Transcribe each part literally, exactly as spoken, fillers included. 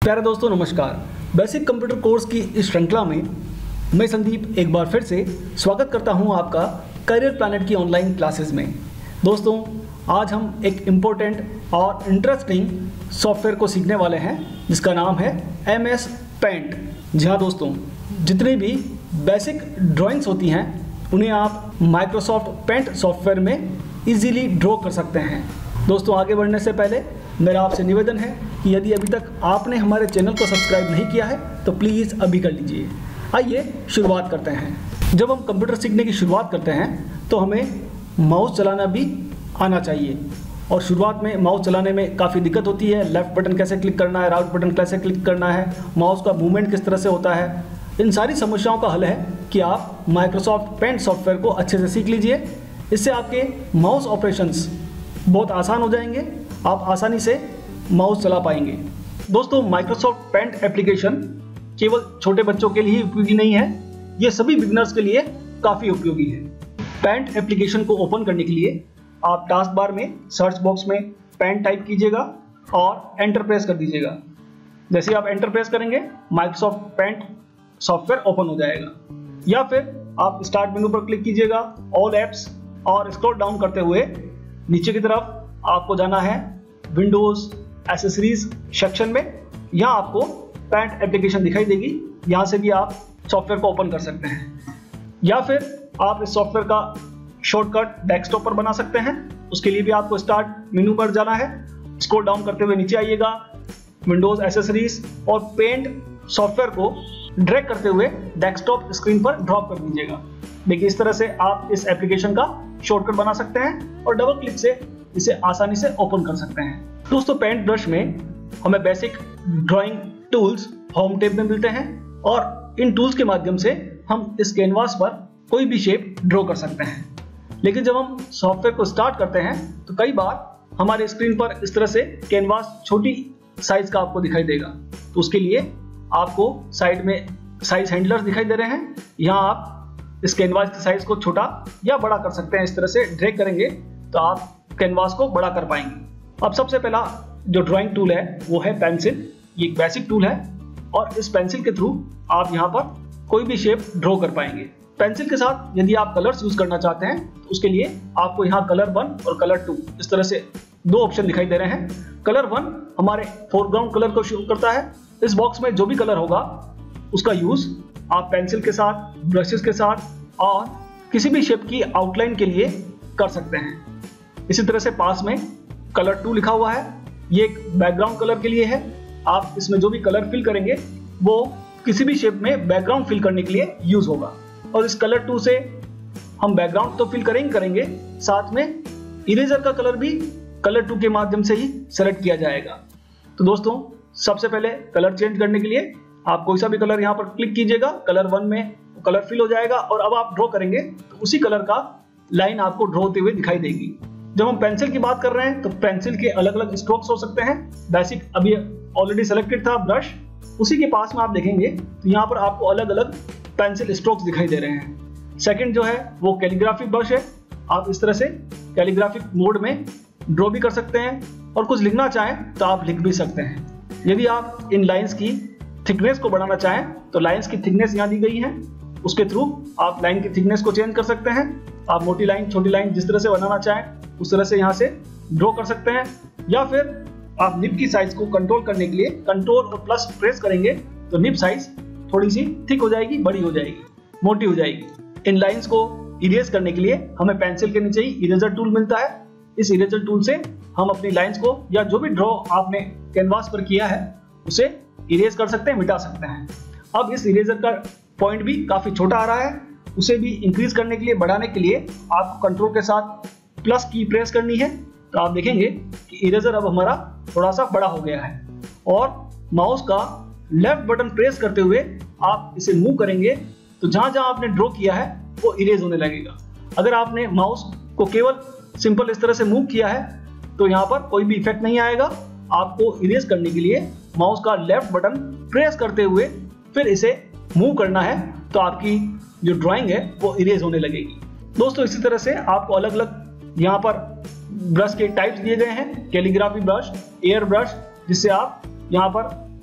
प्यारे दोस्तों नमस्कार। बेसिक कंप्यूटर कोर्स की इस श्रृंखला में मैं संदीप एक बार फिर से स्वागत करता हूं आपका करियर प्लैनेट की ऑनलाइन क्लासेस में। दोस्तों आज हम एक इम्पोर्टेंट और इंटरेस्टिंग सॉफ्टवेयर को सीखने वाले हैं जिसका नाम है एम एस पेंट। जी हाँ दोस्तों, जितनी भी बेसिक ड्राइंग्स होती हैं उन्हें आप माइक्रोसॉफ्ट पेंट सॉफ्टवेयर में इजीली ड्रॉ कर सकते हैं। दोस्तों आगे बढ़ने से पहले मेरा आपसे निवेदन है कि यदि अभी तक आपने हमारे चैनल को सब्सक्राइब नहीं किया है तो प्लीज़ अभी कर लीजिए। आइए शुरुआत करते हैं। जब हम कंप्यूटर सीखने की शुरुआत करते हैं तो हमें माउस चलाना भी आना चाहिए और शुरुआत में माउस चलाने में काफ़ी दिक्कत होती है। लेफ़्ट बटन कैसे क्लिक करना है, राइट बटन कैसे क्लिक करना है, माउस का मूवमेंट किस तरह से होता है, इन सारी समस्याओं का हल है कि आप माइक्रोसॉफ्ट पेंट सॉफ्टवेयर को अच्छे से सीख लीजिए। इससे आपके माउस ऑपरेशंस बहुत आसान हो जाएंगे, आप आसानी से माउस चला पाएंगे। दोस्तों माइक्रोसॉफ्ट पेंट एप्लीकेशन केवल छोटे बच्चों के लिए ही उपयोगी नहीं है, ये सभी बिगिनर्स के लिए काफ़ी उपयोगी है। पेंट एप्लीकेशन को ओपन करने के लिए आप टास्क बार में सर्च बॉक्स में पेंट टाइप कीजिएगा और एंटर प्रेस कर दीजिएगा। जैसे आप एंटर प्रेस करेंगे माइक्रोसॉफ्ट पेंट सॉफ्टवेयर ओपन हो जाएगा। या फिर आप स्टार्ट मेनू पर क्लिक कीजिएगा, ऑल एप्स, और स्क्रॉल डाउन करते हुए नीचे की तरफ आपको जाना है विंडोज एसेसरीज सेक्शन में। यहाँ आपको पेंट एप्लीकेशन दिखाई देगी, यहाँ से भी आप सॉफ्टवेयर को ओपन कर सकते हैं। या फिर आप इस सॉफ्टवेयर का शॉर्टकट डेस्कटॉप पर बना सकते हैं। उसके लिए भी आपको स्टार्ट मेनू पर जाना है, स्क्रॉल डाउन करते हुए नीचे आइएगा, विंडोज एसेसरीज और पेंट सॉफ्टवेयर को ड्रैग करते हुए डेस्कटॉप स्क्रीन पर ड्रॉप कर दीजिएगा। देखिए इस तरह से आप इस एप्लीकेशन का शॉर्टकट बना सकते हैं और डबल क्लिक से इसे आसानी से ओपन कर सकते हैं। दोस्तों पेंट ब्रश में हमें basic drawing tools home tab में मिलते हैं और इन टूल्स के माध्यम से हम इस कैनवास पर कोई भी शेप ड्रॉ कर सकते हैं। लेकिन जब हम सॉफ्टवेयर को स्टार्ट करते हैं तो कई बार हमारे स्क्रीन पर इस तरह से कैनवास छोटी साइज का आपको दिखाई देगा। तो उसके लिए आपको साइड में साइज हैंडलर्स दिखाई दे रहे हैं, यहाँ आप इस कैनवास के साइज को छोटा या बड़ा कर सकते हैं। इस तरह से ड्रैग करेंगे तो आप कैनवास को बड़ा कर पाएंगे। अब सबसे पहला जो ड्राइंग टूल है वो है पेंसिल। ये एक बेसिक टूल है और इस पेंसिल के थ्रू आप यहाँ पर कोई भी शेप ड्रॉ कर पाएंगे। पेंसिल के साथ यदि आप कलर्स यूज करना चाहते हैं तो उसके लिए आपको यहाँ कलर वन और कलर टू इस तरह से दो ऑप्शन दिखाई दे रहे हैं। कलर वन हमारे फोरग्राउंड कलर को शो करता है। इस बॉक्स में जो भी कलर होगा उसका यूज आप पेंसिल के साथ, ब्रशेस के साथ और किसी भी शेप की आउटलाइन के लिए कर सकते हैं। इसी तरह से पास में कलर टू लिखा हुआ है, ये एक बैकग्राउंड कलर के लिए है। आप इसमें जो भी कलर फिल करेंगे वो किसी भी शेप में बैकग्राउंड फिल करने के लिए यूज होगा। और इस कलर टू से हम बैकग्राउंड तो फिल करेंगे करेंगे साथ में इरेजर का कलर भी कलर टू के माध्यम से ही सेलेक्ट किया जाएगा। तो दोस्तों सबसे पहले कलर चेंज करने के लिए आप कोई सा भी कलर यहाँ पर क्लिक कीजिएगा, कलर वन में कलर फिल हो जाएगा और अब आप ड्रॉ करेंगे तो उसी कलर का लाइन आपको ड्रॉ होते हुए दिखाई देगी। जब हम पेंसिल की बात कर रहे हैं तो पेंसिल के अलग अलग स्ट्रोक्स हो सकते हैं। बेसिक अभी ऑलरेडी सेलेक्टेड था ब्रश, उसी के पास में आप देखेंगे तो यहाँ पर आपको अलग अलग पेंसिल स्ट्रोक्स दिखाई दे रहे हैं। सेकंड जो है वो कैलीग्राफी ब्रश है। आप इस तरह से कैलीग्राफिक मोड में ड्रॉ भी कर सकते हैं और कुछ लिखना चाहें तो आप लिख भी सकते हैं। यदि आप इन लाइन्स की थिकनेस को बढ़ाना चाहें तो लाइन्स की थिकनेस यहाँ दी गई है, उसके थ्रू आप लाइन की थिकनेस को चेंज कर सकते हैं। आप मोटी लाइन, छोटी लाइन जिस तरह से बनाना चाहें उस तरह से यहाँ से ड्रॉ कर सकते हैं। या फिर आप निब की साइज को कंट्रोल करने के लिए कंट्रोल और प्लस प्रेस करेंगे तो निब साइज थोड़ी सी थिक हो जाएगी, बड़ी हो जाएगी, मोटी हो जाएगी। इन लाइन्स को इरेज करने के लिए हमें पेंसिल के नीचे ही इरेजर टूल मिलता है। इस इरेजर टूल से हम अपनी लाइन्स को या जो भी ड्रॉ आपने कैनवास पर किया है उसे इरेज कर सकते हैं, मिटा सकते हैं। अब इस इरेजर का पॉइंट भी काफी छोटा आ रहा है, उसे भी इंक्रीज करने के लिए, बढ़ाने के लिए आपको कंट्रोल के साथ प्लस की प्रेस करनी है। तो आप देखेंगे कि इरेजर अब हमारा थोड़ा सा बड़ा हो गया है और माउस का लेफ्ट बटन प्रेस करते हुए आप इसे मूव करेंगे तो जहां जहां आपने ड्रॉ किया है वो इरेज होने लगेगा। अगर आपने माउस को केवल सिंपल इस तरह से मूव किया है तो यहाँ पर कोई भी इफेक्ट नहीं आएगा। आपको इरेज करने के लिए माउस का लेफ्ट बटन प्रेस करते हुए फिर इसे मूव करना है तो आपकी जो ड्राइंग है वो इरेज होने लगेगी। दोस्तों इसी तरह से आपको अलग अलग यहाँ पर ब्रश के टाइप्स दिए गए हैं। कैलीग्राफी ब्रश, एयर ब्रश, जिससे आप यहाँ पर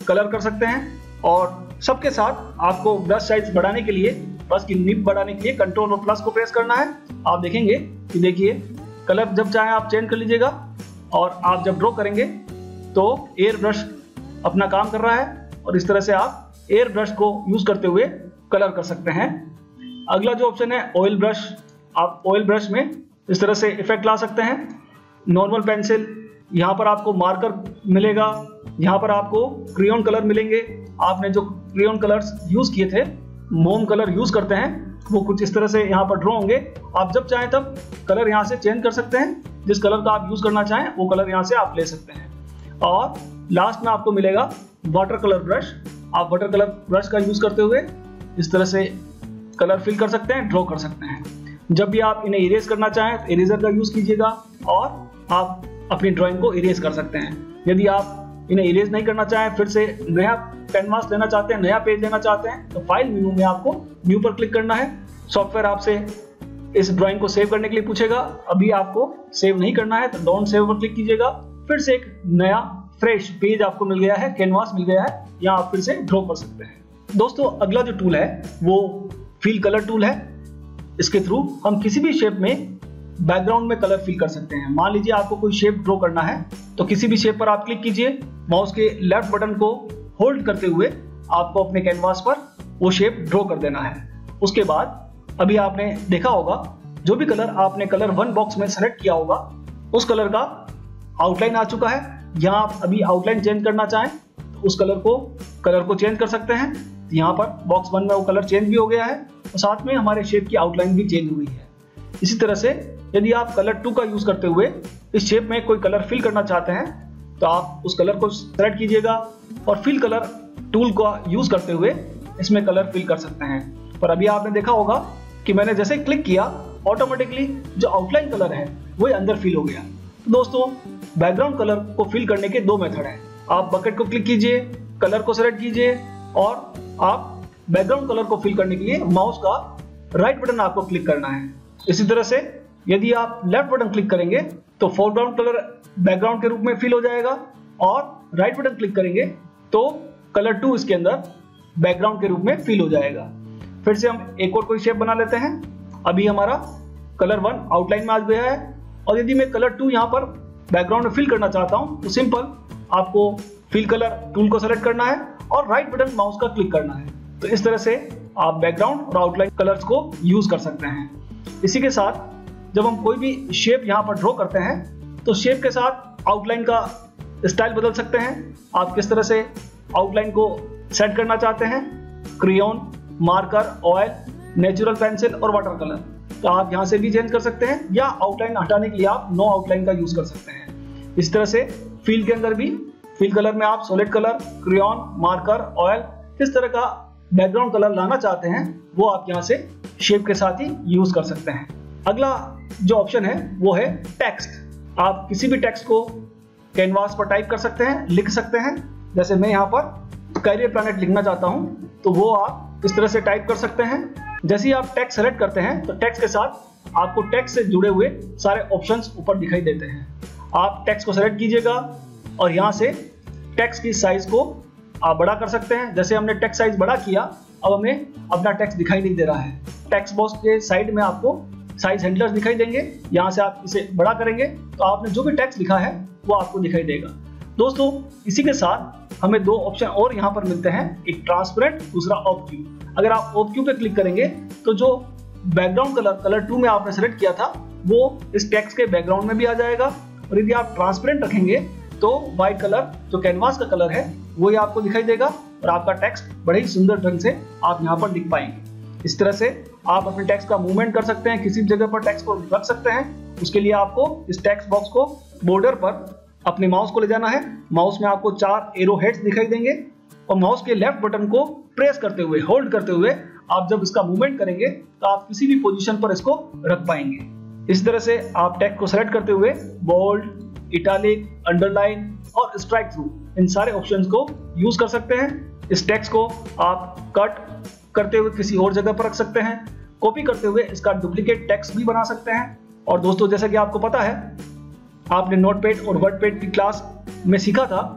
कलर कर सकते हैं। और सबके साथ आपको ब्रश साइज बढ़ाने के लिए, ब्रश की निब बढ़ाने के लिए कंट्रोल और प्लस को प्रेस करना है। आप देखेंगे कि देखिए कलर जब चाहे आप चेंज कर लीजिएगा। और आप जब ड्रॉ करेंगे तो एयर ब्रश अपना काम कर रहा है और इस तरह से आप एयर ब्रश को यूज करते हुए कलर कर सकते हैं। अगला जो ऑप्शन है ऑयल ब्रश, आप ऑयल ब्रश में इस तरह से इफेक्ट ला सकते हैं। नॉर्मल पेंसिल, यहाँ पर आपको मार्कर मिलेगा, यहाँ पर आपको क्रेयॉन कलर मिलेंगे। आपने जो क्रेयॉन कलर्स यूज किए थे, मोम कलर यूज करते हैं, वो कुछ इस तरह से यहाँ पर ड्रॉ होंगे। आप जब चाहें तब कलर यहाँ से चेंज कर सकते हैं। जिस कलर का आप यूज करना चाहें वो कलर यहाँ से आप ले सकते हैं। और लास्ट में आपको मिलेगा वाटर कलर ब्रश। आप वाटर कलर ब्रश का यूज करते हुए इस तरह से कलर फिल कर सकते हैं, ड्रॉ कर सकते हैं। जब भी आप इन्हें इरेज करना चाहें तो इरेजर का यूज कीजिएगा और आप अपनी ड्राइंग को इरेज कर सकते हैं। यदि आप इन्हें इरेज नहीं करना चाहें, फिर से नया कैनवास लेना चाहते हैं, नया पेज लेना चाहते हैं, तो फाइल मेनू में आपको न्यू पर क्लिक करना है। सॉफ्टवेयर आपसे इस ड्राइंग को सेव करने के लिए पूछेगा। अभी आपको सेव नहीं करना है तो डोंट सेव पर क्लिक कीजिएगा। फिर से एक नया फ्रेश पेज आपको मिल गया है, कैनवास मिल गया है, यहाँ आप फिर से ड्रॉ कर सकते हैं। दोस्तों अगला जो टूल है वो फिल कलर टूल है। इसके थ्रू हम किसी भी शेप में बैकग्राउंड में कलर फिल कर सकते हैं। मान लीजिए आपको कोई शेप ड्रॉ करना है तो किसी भी शेप पर आप क्लिक कीजिए, माउस के लेफ्ट बटन को होल्ड करते हुए आपको अपने कैनवास पर वो शेप ड्रॉ कर देना है। उसके बाद अभी आपने देखा होगा जो भी कलर आपने कलर वन बॉक्स में सेलेक्ट किया होगा उस कलर का आउटलाइन आ चुका है। यहाँ आप अभी आउटलाइन चेंज करना चाहें तो उस कलर को कलर को चेंज कर सकते हैं। यहाँ पर बॉक्स वन में वो कलर चेंज भी हो गया है और साथ में हमारे शेप की आउटलाइन भी चेंज हुई है। इसी तरह से यदि आप कलर टू का यूज करते हुए इस शेप में कोई कलर फिल करना चाहते हैं तो आप उस कलर को सेलेक्ट कीजिएगा और फिल कलर टूल का यूज करते हुए इसमें कलर फिल कर सकते हैं। पर अभी आपने देखा होगा कि मैंने जैसे क्लिक किया ऑटोमेटिकली जो आउटलाइन कलर है वो अंदर फिल हो गया। तो दोस्तों बैकग्राउंड कलर को फिल करने के दो मेथड हैं। आप बकेट को क्लिक कीजिए, कलर को सेलेक्ट कीजिए और आप बैकग्राउंड कलर को फिल करने के लिए माउस का राइट बटन आपको क्लिक करना है। इसी तरह से यदि आप लेफ्ट बटन क्लिक करेंगे तो फोरग्राउंड कलर बैकग्राउंड के रूप में फिल हो जाएगा और राइट बटन क्लिक करेंगे तो कलर टू इसके अंदर बैकग्राउंड के रूप में फिल हो जाएगा। फिर से हम एक और कोई शेप बना लेते हैं। अभी हमारा कलर वन आउटलाइन में आ गया है और यदि मैं कलर टू यहाँ पर बैकग्राउंड में फिल करना चाहता हूँ तो सिंपल आपको फिल कलर टूल को सेलेक्ट करना है और राइट बटन माउस का क्लिक करना है। तो इस तरह से आप बैकग्राउंड और आउटलाइन कलर्स को यूज कर सकते हैं। इसी के साथ जब हम कोई भी शेप यहाँ पर ड्रॉ करते हैं तो शेप के साथ आउटलाइन का स्टाइल बदल सकते हैं। आप किस तरह से आउटलाइन को सेट करना चाहते हैं, crayon, marker, oil, natural pencil और वाटर कलर, तो आप यहाँ से भी चेंज कर सकते हैं या आउटलाइन हटाने के लिए आप नो आउटलाइन का यूज कर सकते हैं। इस तरह से फील के अंदर भी फील कलर में आप solid colour, crayon, marker, oil किस तरह का बैकग्राउंड कलर लाना चाहते हैं वो आप यहाँ से शेप के साथ ही यूज कर सकते हैं। अगला जो ऑप्शन है वो है टेक्स्ट। आप किसी भी टेक्स्ट को कैनवास पर टाइप कर सकते हैं, लिख सकते हैं। जैसे मैं यहाँ पर कैरियर प्लैनेट लिखना चाहता हूँ तो वो आप इस तरह से टाइप कर सकते हैं। जैसे ही आप टेक्स्ट सेलेक्ट करते हैं तो टेक्स्ट के साथ आपको टेक्स्ट से जुड़े हुए सारे ऑप्शंस ऊपर दिखाई देते हैं। आप टेक्स्ट को सेलेक्ट कीजिएगा और यहाँ से टेक्स्ट की साइज को आप बड़ा कर सकते हैं। जैसे हमने टेक्स्ट साइज बड़ा किया, अब हमें अपना टेक्स्ट दिखाई नहीं दे रहा है। टेक्स्ट बॉक्स के साइड में आपको साइज हैंडलर्स दिखाई देंगे। यहाँ से आप इसे बड़ा करेंगे तो आपने जो भी टेक्स्ट लिखा है वो आपको दिखाई देगा। दोस्तों इसी के साथ हमें दो ऑप्शन और यहाँ पर मिलते हैं, एक ट्रांसपेरेंट, दूसरा ऑब्क्यू। अगर आप ऑब्क्यू पे क्लिक करेंगे तो जो बैकग्राउंड कलर कलर टू में आपने सेलेक्ट किया था वो इस टेक्स्ट के बैकग्राउंड में भी आ जाएगा। और यदि आप ट्रांसपेरेंट रखेंगे तो व्हाइट कलर जो कैनवास का कलर है वो ही आपको दिखाई देगा और आपका टेक्स्ट बड़े ही सुंदर ढंग से आप यहाँ पर लिख पाएंगे। इस तरह से आप अपने टेक्स्ट का मूवमेंट कर सकते हैं, किसी भी जगह पर टेक्स्ट को रख सकते हैं। उसके लिए आपको इस टेक्स्ट बॉक्स को बॉर्डर पर अपने माउस को ले जाना है। माउस में आपको चार एरो हेड्स दिखाई देंगे और माउस के लेफ्ट बटन को प्रेस करते हुए, होल्ड करते हुए आप जब इसका मूवमेंट करेंगे तो आप किसी भी पोजीशन पर इसको रख पाएंगे। इस तरह से आप टेक्स्ट को सेलेक्ट करते हुए बोल्ड, इटैलिक, अंडरलाइन और स्ट्राइक थ्रू इन सारे ऑप्शंस को यूज कर सकते हैं। इस टेक्स्ट को आप कट करते हुए किसी और जगह पर रख सकते हैं, कॉपी करते हुए इसका डुप्लीकेट टेक्स्ट भी बना सकते हैं। और दोस्तों जैसा कि आपको पता है, आपने नोटपैड और वर्डपैड की क्लास में सीखा था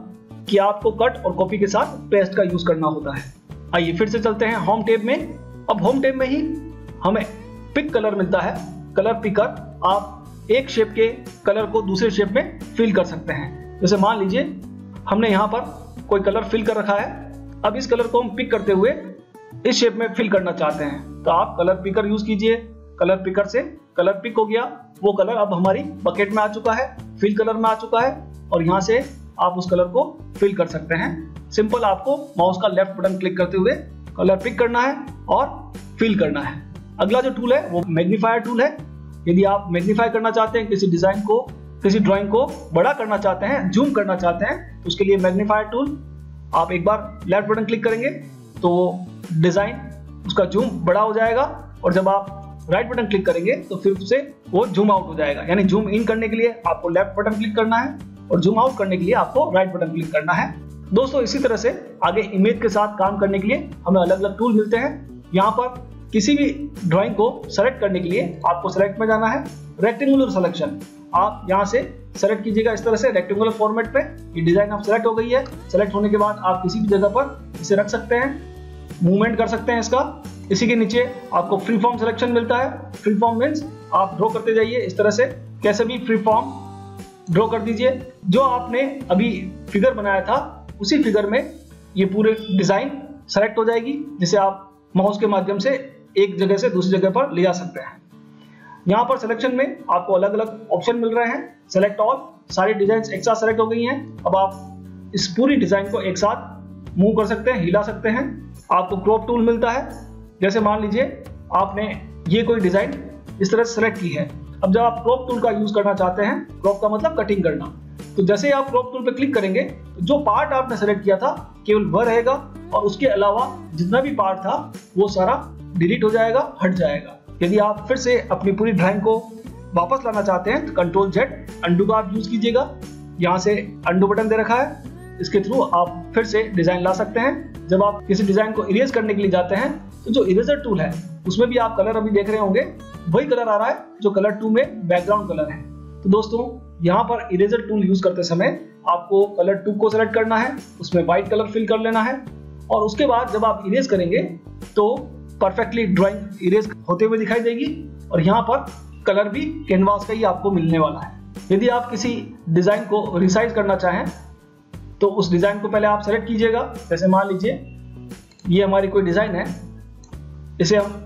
कि आपको कट और कॉपी के साथ पेस्ट का यूज करना होता है। आइए फिर से चलते हैं होम टैब में। अब होम टैब में ही हमें पिक कलर मिलता है, कलर पिकर। आप एक शेप के कलर को दूसरे शेप में फिल कर सकते हैं। जैसे मान लीजिए हमने यहाँ पर कोई कलर फिल कर रखा है, अब इस कलर को हम पिक करते हुए इस शेप में फिल करना चाहते हैं, तो आप कलर पिकर यूज कीजिए। कलर पिकर से कलर पिक हो गया, वो कलर अब हमारी बकेट में आ चुका है, फिल कलर में आ चुका है, और यहाँ से आप उस कलर को फिल कर सकते हैं। सिंपल आपको माउस का लेफ्ट बटन क्लिक करते हुए कलर पिक करना है और फिल करना है। अगला जो टूल है वो मैग्नीफायर टूल है। यदि आप मैग्नीफाई करना चाहते हैं, किसी डिजाइन को, किसी ड्राइंग को बड़ा करना चाहते हैं, जूम करना चाहते हैं, तो उसके लिए मैग्नीफायर टूल आप एक बार लेफ्ट बटन क्लिक करेंगे तो डिजाइन उसका जूम बड़ा हो जाएगा, और जब आप राइट बटन क्लिक करेंगे तो फिर से वो जूम आउट हो जाएगा। यानी जूम इन करने के लिए आपको लेफ्ट बटन क्लिक करना है और जूम आउट करने के लिए आपको राइट बटन क्लिक करना है। दोस्तों इसी तरह से आगे इमेज के साथ काम करने के लिए हमें अलग अलग टूल मिलते हैं। यहाँ पर किसी भी ड्राइंग को सेलेक्ट करने के लिए आपको सेलेक्ट में जाना है, रेक्टेंगुलर सिलेक्शन। आप यहाँ से सेलेक्ट कीजिएगा इस तरह से रेक्टेंगुलर फॉर्मेट पे। ये डिजाइन आप सेलेक्ट हो गई है। सेलेक्ट होने के बाद आप किसी भी जगह पर इसे रख सकते हैं, मूवमेंट कर सकते हैं इसका। इसी के नीचे आपको फ्री फॉर्म सिलेक्शन मिलता है। फ्री फॉर्म मीन्स आप ड्रॉ करते जाइए इस तरह से, कैसे भी फ्री फॉर्म ड्रॉ कर दीजिए। जो आपने अभी फिगर बनाया था उसी फिगर में ये पूरे डिजाइन सेलेक्ट हो जाएगी, जिसे आप माउस के माध्यम से एक जगह से दूसरी जगह पर ले जा सकते हैं। यहाँ पर सिलेक्शन में आपको अलग अलग ऑप्शन मिल रहे हैं। सेलेक्ट ऑल, सारी डिजाइन एक साथ सेलेक्ट हो गई हैं। अब आप इस पूरी डिजाइन को एक साथ मूव कर सकते हैं, हिला सकते हैं। आपको क्रॉप टूल मिलता है। जैसे मान लीजिए आपने ये कोई डिजाइन इस तरह से सेलेक्ट की है। अब जब आप क्रॉप टूल का यूज करना चाहते हैं, क्रॉप का मतलब कटिंग करना, तो जैसे ही आप क्रॉप टूल पे क्लिक करेंगे तो जो पार्ट आपने सेलेक्ट किया था केवल वह रहेगा, और उसके अलावा जितना भी पार्ट था वो सारा डिलीट हो जाएगा, हट जाएगा। यदि आप फिर से अपनी पूरी ड्राइंग को वापस लाना चाहते हैं तो कंट्रोल जेड अंडू का आप यूज कीजिएगा। यहाँ से अंडू बटन दे रखा है, इसके थ्रू आप फिर से डिजाइन ला सकते हैं। जब आप किसी डिजाइन को इरेज करने के लिए जाते हैं तो जो इरेजर टूल है उसमें भी आप कलर अभी देख रहे होंगे, वही कलर आ रहा है जो कलर टू में बैकग्राउंड कलर है। तो दोस्तों यहाँ पर इरेजर टूल यूज करते समय आपको कलर टू को सेलेक्ट करना है, उसमें व्हाइट कलर फिल कर लेना है, और उसके बाद जब आप इरेज करेंगे तो परफेक्टली ड्राइंग इरेज होते हुए दिखाई देगी, और यहाँ पर कलर भी कैनवास का ही आपको मिलने वाला है। यदि आप किसी डिजाइन को रिसाइज करना चाहें तो उस डिजाइन को पहले आप सेलेक्ट कीजिएगा। जैसे मान लीजिए ये हमारी कोई डिजाइन है, इसे हम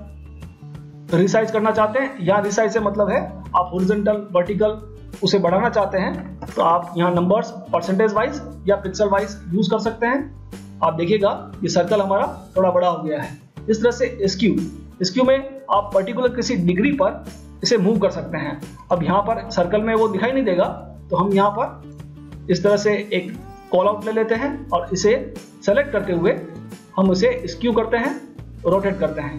रिसाइज करना चाहते हैं। यहाँ रिसाइज से मतलब है आप हॉरिजॉन्टल, वर्टिकल उसे बढ़ाना चाहते हैं, तो आप यहाँ नंबर्स परसेंटेज वाइज या पिक्सल वाइज यूज कर सकते हैं। आप देखिएगा ये सर्कल हमारा थोड़ा बड़ा हो गया है। इस तरह से स्क्यू, स्क्यू में आप पर्टिकुलर किसी डिग्री पर इसे मूव कर सकते हैं। अब यहाँ पर सर्कल में वो दिखाई नहीं देगा, तो हम यहाँ पर इस तरह से एक कॉल आउट ले लेते हैं और इसे सेलेक्ट करते हुए हम इसे स्क्यू करते हैं, रोटेट करते हैं।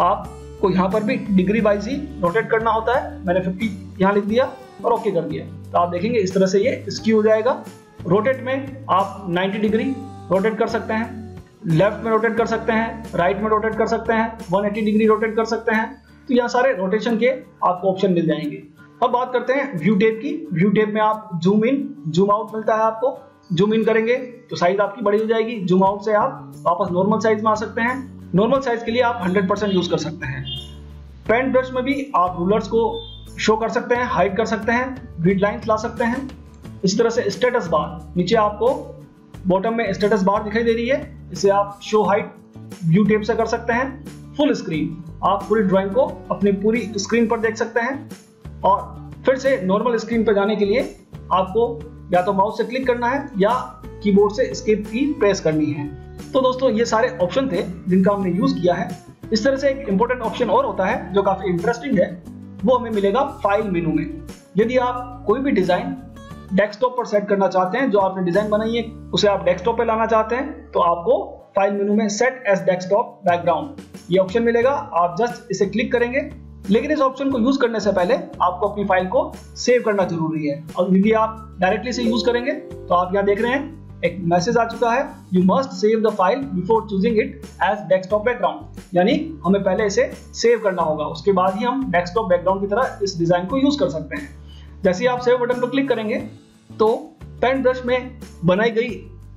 आपको यहाँ पर भी डिग्री वाइज ही रोटेट करना होता है। मैंने पचास यहाँ लिख दिया और ओके कर दिया, तो आप देखेंगे इस तरह से ये स्क्यू हो जाएगा। रोटेट में आप नब्बे डिग्री रोटेट कर सकते हैं, लेफ्ट में रोटेट कर सकते हैं, राइट में रोटेट कर सकते हैं, एक सौ अस्सी डिग्री रोटेट कर सकते हैं। तो यहाँ सारे रोटेशन के आपको ऑप्शन मिल जाएंगे। अब बात करते हैं व्यू टेप की। व्यू टेप में आप जूम इन, जूम आउट मिलता है आपको। जूम इन करेंगे तो साइज आपकी बड़ी हो जाएगी, जूम आउट से आप वापस नॉर्मल साइज में आ सकते हैं। नॉर्मल साइज के लिए आप सौ परसेंट यूज कर सकते हैं। पेंट ब्रश में भी आप रूलर्स को शो कर सकते हैं, हाइड कर सकते हैं, ग्रिड लाइंस ला सकते हैं। इसी तरह से स्टेटस बार, नीचे आपको बॉटम में स्टेटस बार दिखाई दे रही है, इसे आप शो हाइड व्यू टेप से कर सकते हैं। फुल स्क्रीन, आप पूरी ड्राइंग को अपनी पूरी स्क्रीन पर देख सकते हैं। और फिर से नॉर्मल स्क्रीन पर जाने के लिए आपको या तो माउस से क्लिक करना है या कीबोर्ड से एस्केप की प्रेस करनी है। तो दोस्तों ये सारे ऑप्शन थे जिनका हमने यूज किया है। इस तरह से एक इंपॉर्टेंट ऑप्शन और होता है जो काफी इंटरेस्टिंग है, वो हमें मिलेगा फाइल मेनू में। यदि आप कोई भी डिजाइन डेस्कटॉप पर सेट करना चाहते हैं, जो आपने डिजाइन बनाई है उसे आप डेस्कटॉप पे लाना चाहते हैं, तो आपको फाइल मेनू में सेट एज डेस्कटॉप बैकग्राउंड ये ऑप्शन मिलेगा। आप जस्ट इसे क्लिक करेंगे, लेकिन इस ऑप्शन को यूज करने से पहले आपको अपनी फाइल को सेव करना जरूरी है। और यदि आप डायरेक्टली से यूज करेंगे तो आप यहाँ देख रहे हैं एक मैसेज आ चुका है, you must save the file before choosing it as desktop background. यानी हमें पहले इसे सेव करना होगा, उसके बाद ही हम डेस्कटॉप बैकग्राउंड की तरह इस डिजाइन को यूज कर सकते हैं। जैसे ही आप सेव बटन पर क्लिक करेंगे तो पेंट ब्रश में बनाई गई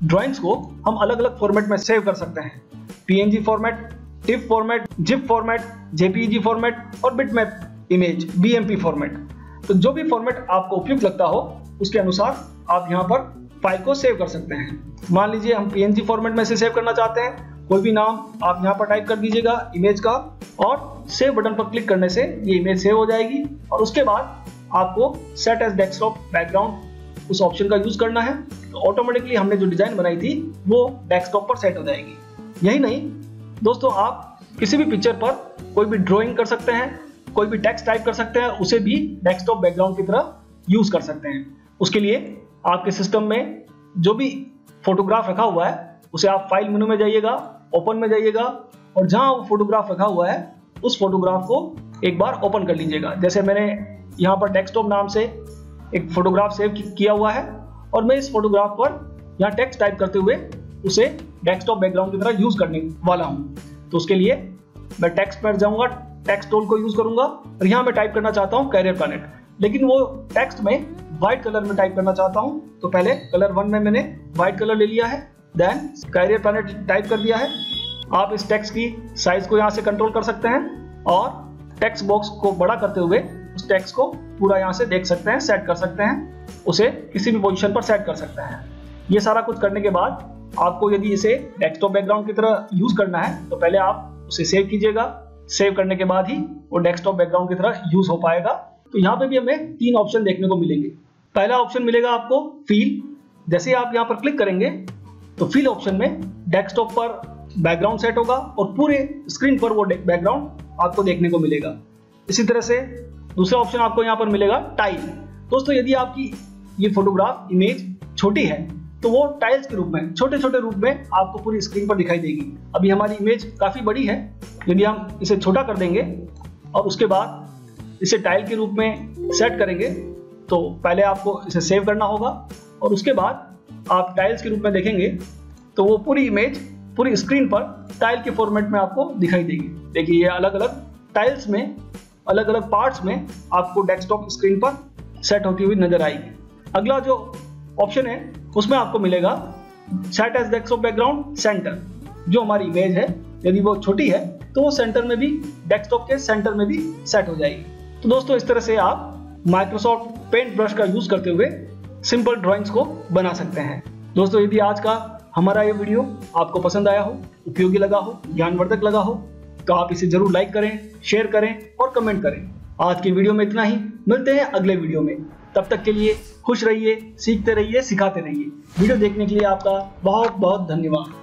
ड्राइंग्स को हम अलग अलग फॉर्मेट में सेव कर सकते हैं। PNG format, TIFF format, zip format, JPEG format और बिटमैप इमेज बीएमपी फॉर्मेट। तो जो भी फॉर्मेट आपको उपयुक्त लगता हो उसके अनुसार आप यहाँ पर फाइल को सेव कर सकते हैं। मान लीजिए हम पीएनजी फॉर्मेट में से सेव करना चाहते हैं, कोई भी नाम आप यहाँ पर टाइप कर दीजिएगा इमेज का और सेव बटन पर क्लिक करने से ये इमेज सेव हो जाएगी। और उसके बाद आपको सेट एज डेस्कटॉप बैकग्राउंड उस ऑप्शन का यूज करना है, तो ऑटोमेटिकली हमने जो डिजाइन बनाई थी वो डेस्कटॉप पर सेट हो जाएगी। यही नहीं दोस्तों, आप किसी भी पिक्चर पर कोई भी ड्राइंग कर सकते हैं, कोई भी टेक्स्ट टाइप कर सकते हैं, उसे भी डेस्कटॉप बैकग्राउंड की तरह यूज कर सकते हैं। उसके लिए आपके सिस्टम में जो भी फोटोग्राफ रखा हुआ है उसे आप फाइल मेनू में जाइएगा, ओपन में जाइएगा और जहां वो फोटोग्राफ रखा हुआ है उस फोटोग्राफ को एक बार ओपन कर लीजिएगा। जैसे मैंने यहाँ पर डेस्कटॉप नाम से एक फोटोग्राफ सेव किया हुआ है और मैं इस फोटोग्राफ पर यहाँ टेक्स्ट टाइप करते हुए उसे डेस्कटॉप बैकग्राउंड की तरह यूज करने वाला हूँ। तो उसके लिए मैं टेक्स्ट पर जाऊंगा, टेक्स्ट टूल को यूज करूंगा और यहाँ मैं टाइप करना चाहता हूँ कैरियर प्लैनेट, लेकिन वो टेक्स्ट में व्हाइट कलर में टाइप करना चाहता हूँ। तो पहले कलर वन में मैंने व्हाइट कलर ले लिया है, देन कैरियर प्लैनेट टाइप कर दिया है। आप इस टेक्स्ट की साइज को यहाँ से कंट्रोल कर सकते हैं और टेक्स्ट बॉक्स को बड़ा करते हुए उस टेक्स्ट को पूरा यहाँ से देख सकते हैं, सेट कर सकते हैं, उसे किसी भी पोजीशन पर सेट कर सकते हैं। ये सारा कुछ करने के बाद आपको यदि इसे डेस्कटॉप बैकग्राउंड की तरह यूज करना है तो पहले आप उसे सेव कीजिएगा। सेव करने के बाद ही वो डेस्कटॉप बैकग्राउंड की तरह यूज हो पाएगा। तो यहाँ पे भी हमें तीन ऑप्शन देखने को मिलेंगे। पहला ऑप्शन मिलेगा आपको फील। जैसे ही आप यहाँ पर क्लिक करेंगे तो फील ऑप्शन में डेस्कटॉप पर बैकग्राउंड सेट होगा और पूरे स्क्रीन पर वो बैकग्राउंड आपको देखने को मिलेगा। इसी तरह से दूसरा ऑप्शन आपको यहाँ पर मिलेगा टाइल। दोस्तों, यदि आपकी ये फोटोग्राफ इमेज छोटी है तो वो टाइल्स के रूप में, छोटे छोटे रूप में आपको पूरी स्क्रीन पर दिखाई देगी। अभी हमारी इमेज काफी बड़ी है, यदि हम इसे छोटा कर देंगे और उसके बाद इसे टाइल के रूप में सेट करेंगे तो पहले आपको इसे सेव करना होगा और उसके बाद आप टाइल्स के रूप में देखेंगे तो वो पूरी इमेज पूरी स्क्रीन पर टाइल के फॉर्मेट में आपको दिखाई देगी। देखिए, ये अलग अलग टाइल्स में, अलग अलग पार्ट्स में आपको डेस्कटॉप स्क्रीन पर सेट होती हुई नजर आएगी। अगला जो ऑप्शन है उसमें आपको मिलेगा set as desktop background centre. जो हमारी इमेज है यदि वो छोटी है तो वो सेंटर में भी, डेस्कटॉप के सेंटर में भी सेट हो जाएगी। तो दोस्तों, इस तरह से आप माइक्रोसॉफ्ट पेंट ब्रश का यूज करते हुए सिंपल ड्राइंग्स को बना सकते हैं। दोस्तों, यदि आज का हमारा ये वीडियो आपको पसंद आया हो, उपयोगी लगा हो, ज्ञानवर्धक लगा हो तो आप इसे जरूर लाइक करें, शेयर करें और कमेंट करें। आज की वीडियो में इतना ही, मिलते हैं अगले वीडियो में। तब तक के लिए खुश रहिए, सीखते रहिए, सिखाते रहिए। वीडियो देखने के लिए आपका बहुत बहुत धन्यवाद।